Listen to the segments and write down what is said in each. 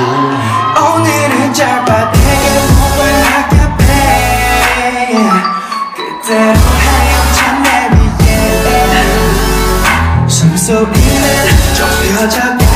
오늘은 짧아 내게 후회하게 babe 그대로 하얀 내 위에 숨소리는 좁혀져가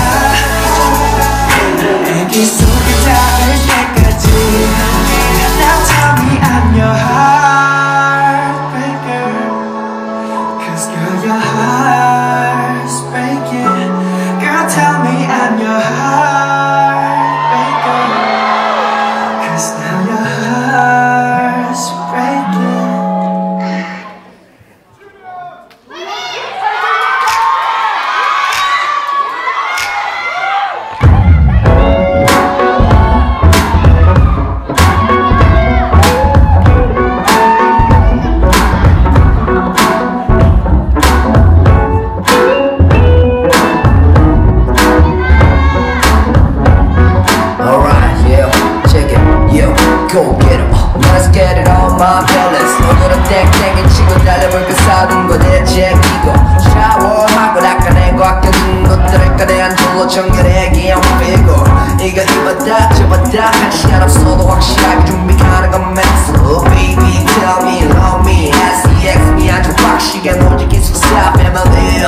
애기 속에 닿을 때까지 Now tell me I'm your heartbreaker Cause girl your heart's breaking Girl tell me I'm your heartbreaker Cause now your heart's breaking Go get 'em, let's get it on my feelings 오늘은 땡땡이 치고 달려볼까 사둔 거 대체기고 샤워하고 닦아내고 아껴둔 것들을 꺼내안 둘러 정렬해 기억 빼고 이거 입었다 접었다 할 시간 없어도 확실하게 준비 가능한 멘트 Baby tell me love me SEX me 아주 빡시게 놀지 계속 stop family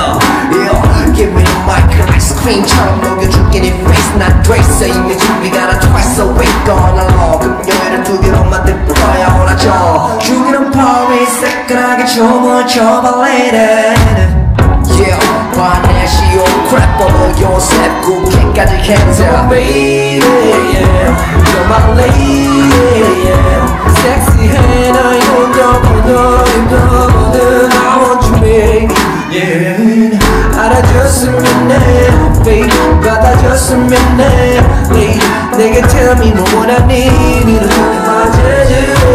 Give me the mic 아이스크림처럼 녹여줄게 네 face 난 드레스 이미 준비가 난 twice a week gone along 금요일은 두 개로 만들 거야 오나죠 죽이는 파워에 새끈하게 춤을 춰봐 lady Yeah 바네시오 크랩버너 요셉 국회까지 hands up baby yeah You're my lady yeah 섹시해 너의 운동보다 힘들거든 I want you baby yeah 알아줬으면 해 baby 받아줬으면 해 lady 내게 tell me 뭐 원하니 이를 맞아줘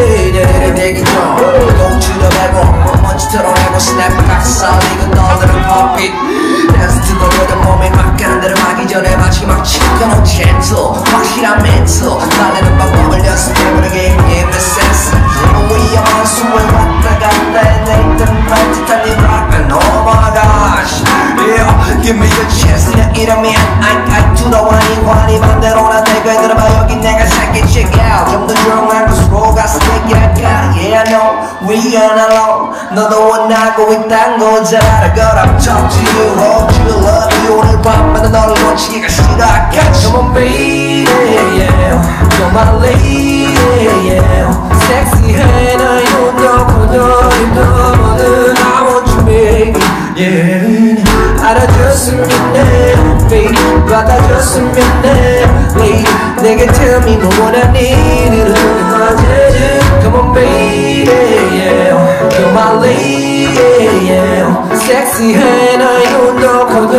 내게 좀 공주도 되고 먼지 털어내고 스냅까지 쌓이고 너들은 팝잇 Dance to the rhythm 몸에 막가는 대로 하기 전에 마지막 치고는 gentle 확실한 멘트 달래는 방법을 연습해보는 게 힘의 센스 위험한 수에 왔다 갔다 내리던 발짓한 네 rockman oh my gosh yeah give me a chance 그냥 이러면 I 두려워 이 관이 반대로 나 대고 들어봐 여기 내가 살게 check out 좀 더 조용한 곳으로 가서 얘기할까 yeah I know we ain't alone 너도 원하고 있단 거 잘 알아 Girl I'm talk to you hold you love you 오늘 밤마다 너를 놓치기가 싫어 I got you Come on baby yeah You're my lady yeah 섹시해 너의 운동보다 힘들거든 I want you baby yeah 알아줬으면 해 baby 받아줬으면 해 lady 내게 tell me 뭐 원하니 이를 맞아줘 Come on baby yeah You're my lady yeah 섹시해 너의 운동보다